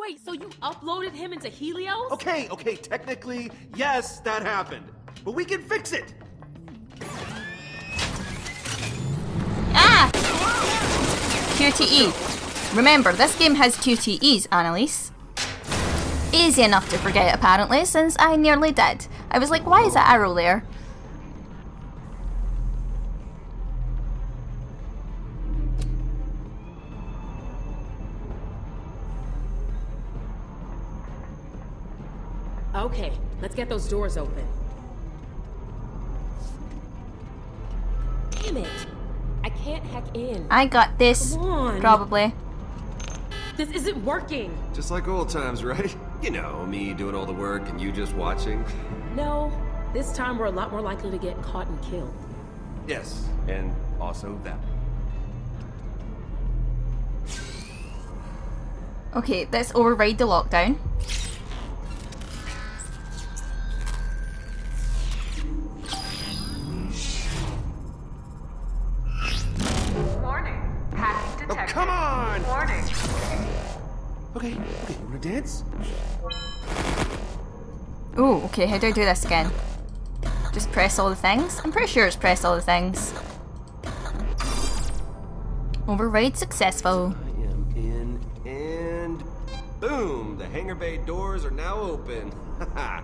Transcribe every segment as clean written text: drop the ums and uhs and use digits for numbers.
Wait, so you uploaded him into Helios? Okay, technically, yes, that happened. But we can fix it! Ah! QTE. Remember, this game has QTEs, Annalise. Easy enough to forget, apparently, since I nearly did. I was like, why is that arrow there? Okay, let's get those doors open. Damn it! I can't hack in. I got this. Come on. Probably. This isn't working. Just like old times, right? You know, me doing all the work and you just watching. No, this time we're a lot more likely to get caught and killed. Yes, and also that. Okay, let's override the lockdown. Warning. Hacking detected. Oh, come on! Warning. Okay, you wanna dance? Ooh, okay, how do I do this again? Just press all the things? I'm pretty sure it's press all the things. Override successful. I am in, and boom! The hangar bay doors are now open. Haha.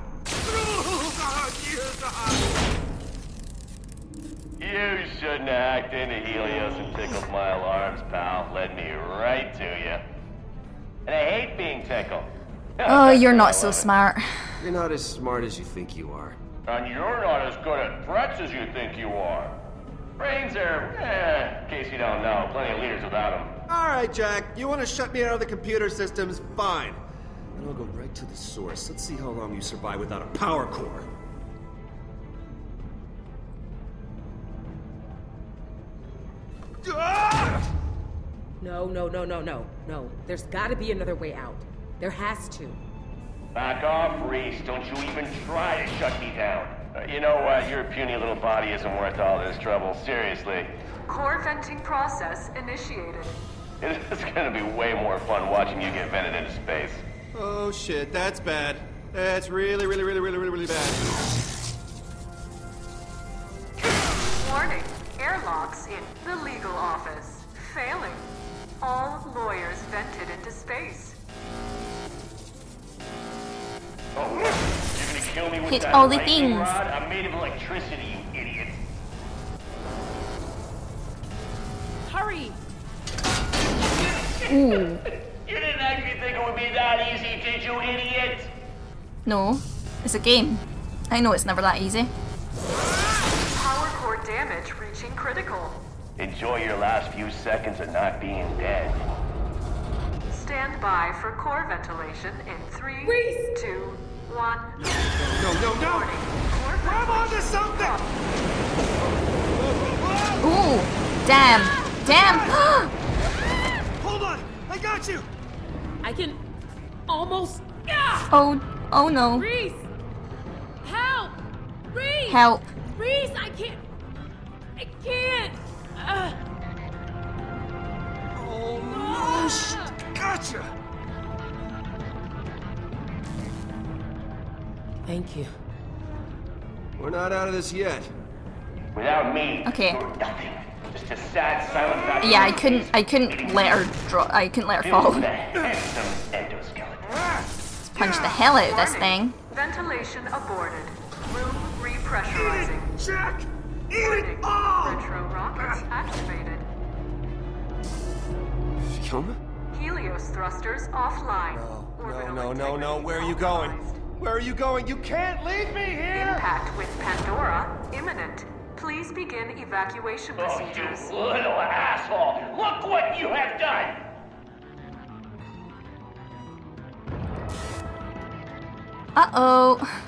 You shouldn't have hacked into Helios and tickled my alarms, pal. Led me right to you. And I hate being tickled. Oh, you're not so smart. You're not as smart as you think you are. And you're not as good at threats as you think you are. Brains are, in case you don't know, plenty of leaders without them. Alright, Jack, you want to shut me out of the computer systems? Fine. And I'll go right to the source. Let's see how long you survive without a power core. No. There's gotta be another way out. There has to. Back off, Reese. Don't you even try to shut me down. You know what? Your puny little body isn't worth all this trouble. Seriously. Core venting process initiated. It is gonna be way more fun watching you get vented into space. Oh shit, that's bad. That's really bad. Warning. Airlocks in the legal office. Failing. All lawyers vented into space. Oh, you're gonna kill me with Hit that all the lightning things. rod? I'm made of electricity, you idiot. Hurry! Ooh. You didn't actually think it would be that easy, did you, idiot? No. It's a game. I know it's never that easy. Power core damage reaching critical. Enjoy your last few seconds of not being dead. Stand by for core ventilation in 3, Reese! 2, 1. No! Warning. Core Grab onto ventilation something! Ooh. Damn. Hold on! I got you! I can almost. Ah! Oh no. Reese! Help! Reese! Help. Reese, I can't. Almost gotcha! Thank you. We're not out of this yet. Without me, Okay. you're nothing. Just a sad, silent fact. Yeah, I couldn't let her drop. I couldn't let her fall. The handsome endoskeleton. Punch the hell out of this thing. Ventilation aborted. Room repressurizing. Jack! Eat Warning. it all! Retro rockets activated. Fiona? Helios thrusters offline. No. Where are you going? Where are you going? You can't leave me here! Impact with Pandora imminent. Please begin evacuation Oh, procedures. you little asshole! Look what you have done! Uh-oh.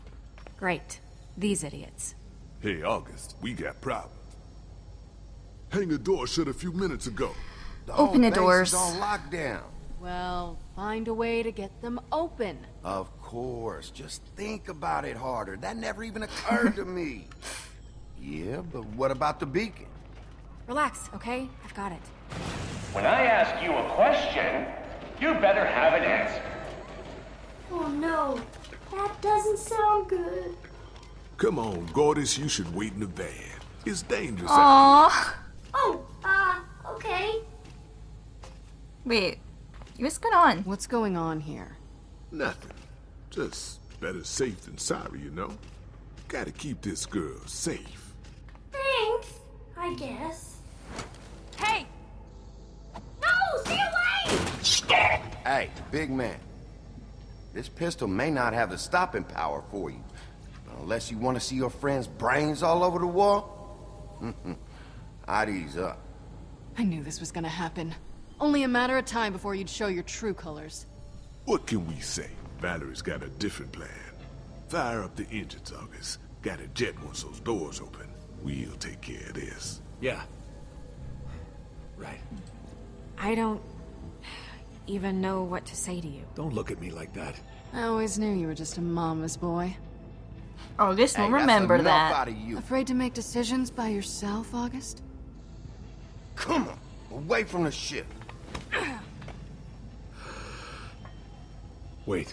Great. These idiots. Hey, August, we got problems. Hangar door shut a few minutes ago. Open the doors. It's on lockdown. Well, find a way to get them open. Of course. Just think about it harder. That never even occurred to me. Yeah, but what about the beacon? Relax, okay? I've got it. When I ask you a question, you better have an answer. Oh no, that doesn't sound good. Come on, Gortys, you should wait in the van. It's dangerous out Aww. Oh, okay. Wait, what's going on? What's going on here? here. Nothing. Just better safe than sorry, you know? Gotta keep this girl safe. Thanks, I guess. Hey! No, stay away! Stop! Hey, big man. This pistol may not have the stopping power for you. Unless you want to see your friend's brains all over the wall? I'd ease up. I knew this was gonna happen. Only a matter of time before you'd show your true colors. What can we say? Valerie's got a different plan. Fire up the engines, August. Gotta jet once those doors open. We'll take care of this. Yeah. Right. I don't even know what to say to you. Don't look at me like that. I always knew you were just a mama's boy. August will Hey, that's remember enough that. out of you. Afraid to make decisions by yourself, August? Come on, away from the ship. Wait.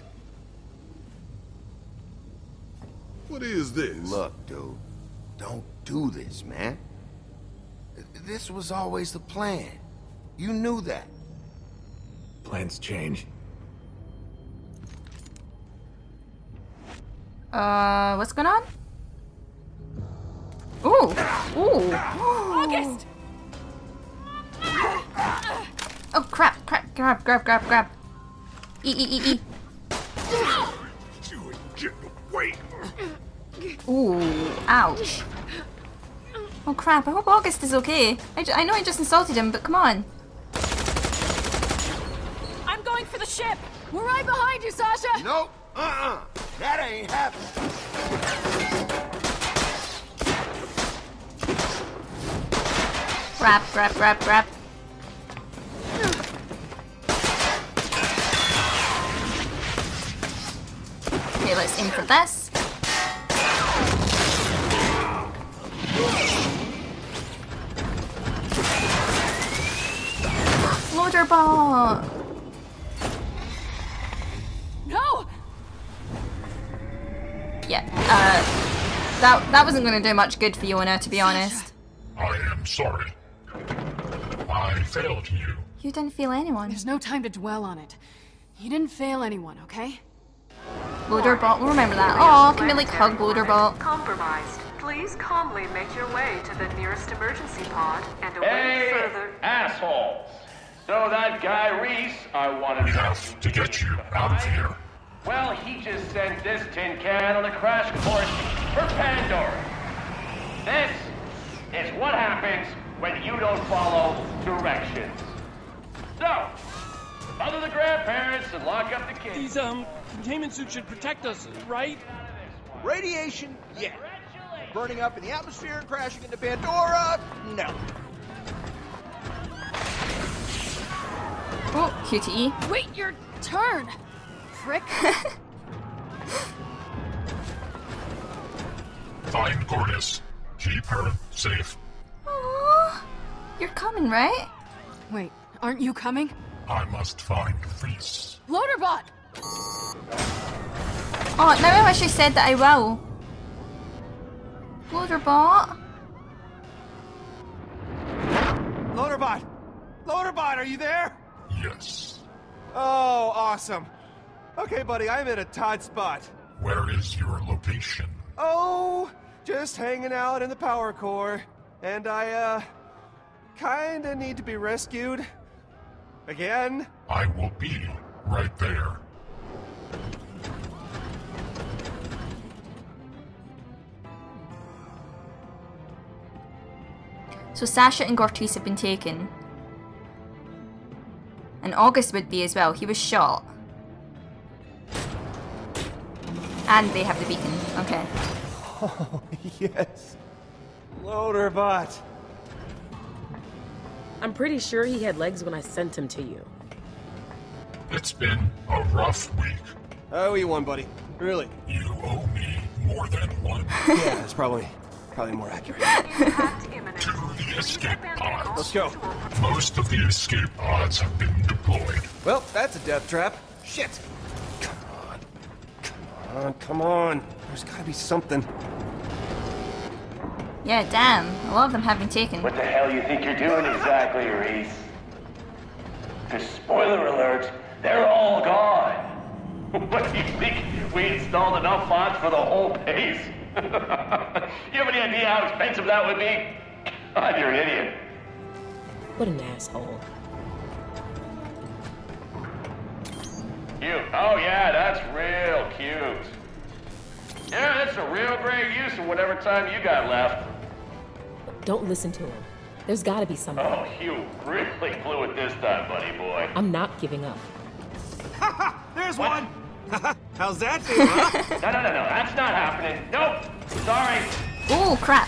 What is this? Look, dude, don't do this, man. This was always the plan. You knew that. Plans change. What's going on? Ooh! Ooh! August! Oh crap! Crap! Grab! E. You ain't getting away. Ooh! Ouch! Oh crap! I hope August is okay. I know I just insulted him, but come on. I'm going for the ship! We're right behind you, Sasha! Nope. That ain't happening. Grab. Okay, let's aim for this. Loader ball! No! Yeah, that wasn't gonna do much good for Fiona, to be honest. I am sorry. I failed you. You didn't feel anyone. There's no time to dwell on it. You didn't fail anyone, okay? Loaderbot, we'll remember that. Oh, can we like hug Loaderbot? Compromised. Please calmly make your way to the nearest emergency pod and await Hey, further... assholes! So that guy Reese, I wanted We have to get you out of here. Well, he just sent this tin can on a crash course for Pandora. This is what happens when you don't follow directions. So, mother the grandparents and lock up the kids. These, containment suits should protect us, right? Radiation, yeah. Burning up in the atmosphere and crashing into Pandora, no. Oh, QTE. Wait your turn, prick! Find Gortys. Keep her safe. Aww. You're coming, right? Wait, aren't you coming? I must find Reese. Loaderbot! Oh, now I wish I said that I will. Loaderbot? Loaderbot! Loaderbot, are you there? Yes. Oh, awesome. Okay, buddy, I'm in a tight spot. Where is your location? Oh, just hanging out in the power core. And I, kinda need to be rescued. Again? I will be right there. So Sasha and Gortys have been taken. And August would be as well. He was shot. And they have the beacon. Okay. Oh, yes. Loaderbot. I'm pretty sure he had legs when I sent him to you. It's been a rough week. I owe you one, buddy. Really. You owe me more than one. Yeah, that's probably more accurate. To the escape pods. Let's go. Most of the escape pods have been deployed. Well, that's a death trap. Shit. Come on. There's gotta be something. Yeah, damn. A lot of them have been taken. What the hell you think you're doing exactly, Reese? Because spoiler alert, they're all gone. What do you think? We installed enough pods for the whole base? You have any idea how expensive that would be? God, you're an idiot. What an asshole. Cute. Oh yeah, that's real cute. Yeah, that's a real great use of whatever time you got left. Don't listen to him. There's gotta be something. Oh, you really blew it this time, buddy boy. I'm not giving up. There's one! How's that feel, huh? No, that's not happening. Nope. Sorry. Oh, crap.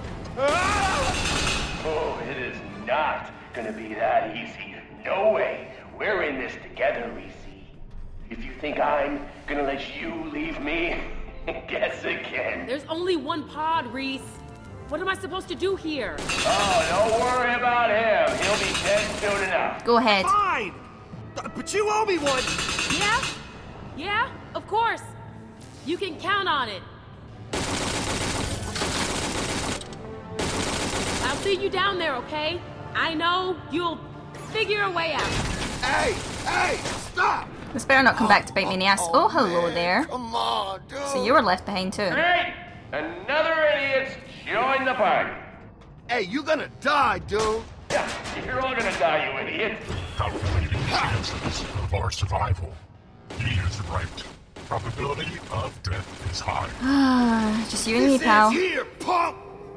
Oh, it is not gonna be that easy. No way. We're in this together, Reese. If you think I'm gonna let you leave me, guess again. There's only one pod, Reese. What am I supposed to do here? Oh, don't worry about him. He'll be dead soon enough. Go ahead. Fine! But you owe me one! Yeah? Yeah? Of course. You can count on it. I'll see you down there, okay? I know you'll figure a way out. Hey, stop! This better not come back to bite me in the ass. Oh, hello man. there. Come on, dude. So you were left behind too. Great! Another idiot's joined the party. Hey, you gonna die, dude. Yeah, you're all gonna die, you idiot. Calculating chances of our survival. He is right. Probability of death is high. Just you and me, pal. Here, punk!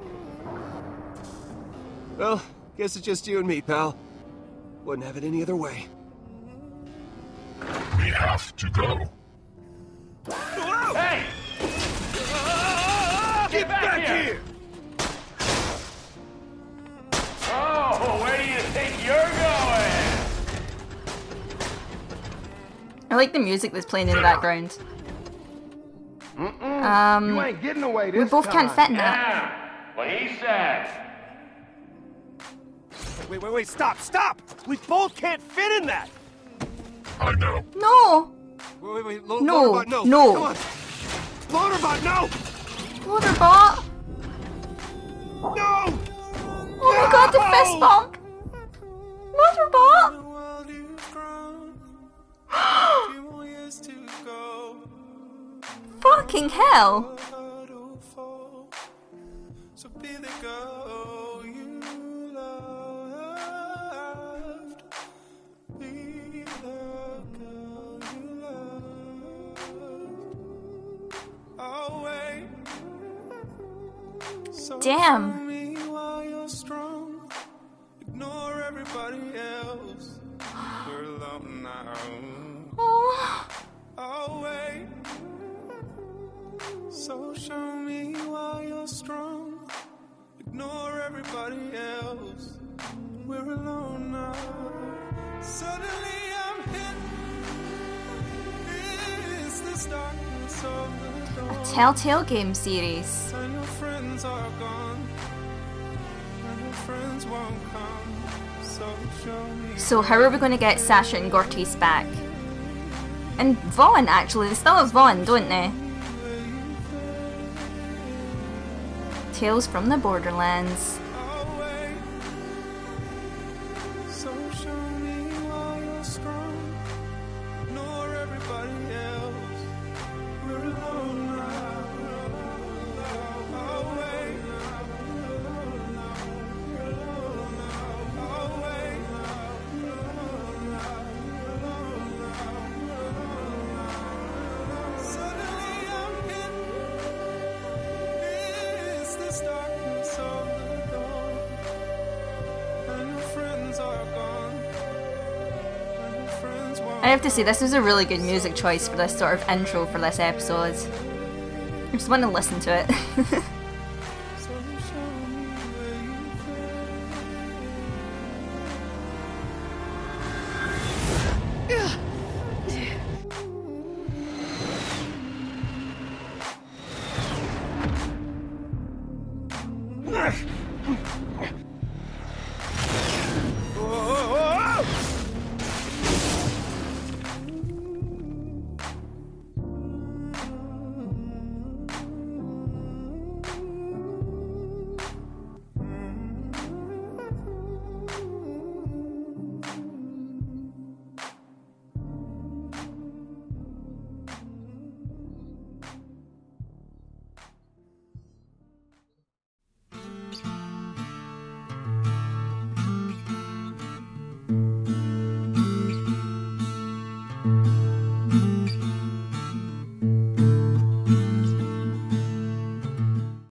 Well, guess it's just you and me, pal. Wouldn't have it any other way. We have to go. Hey! Get back here! Oh, where do you think you're going? I like the music that's playing in the background. You ain't getting away this We both time. can't fit in that. Yeah, what he said. Wait, stop! We both can't fit in that! I know. No! Wait, No, Loaderbot, no! no. Come on! Loaderbot, no! Waterbot! No! Oh my god, the fist bump! Waterbot! Fucking hell! Damn. Ignore everybody else. We're alone now. Oh. I'll wait. So show me why you're strong. Ignore everybody else. We're alone now. Suddenly I'm hit. It's this darkness of the dawn. A Telltale game series. And your friends are gone. And your friends won't come. So show me. So how are we going to get Sasha and Gortys back? And Vaughn, actually. They still have Vaughn, don't they? Tales from the Borderlands. So show me why you're strong. Ignore everybody else. We're alone now. I'll wait. I'll wait. Suddenly I'm hit. It's this darkness of the dawn. And your friends are gone. And your friends won't. I have to say, this was a really good music choice for this sort of intro for this episode. I just want to listen to it.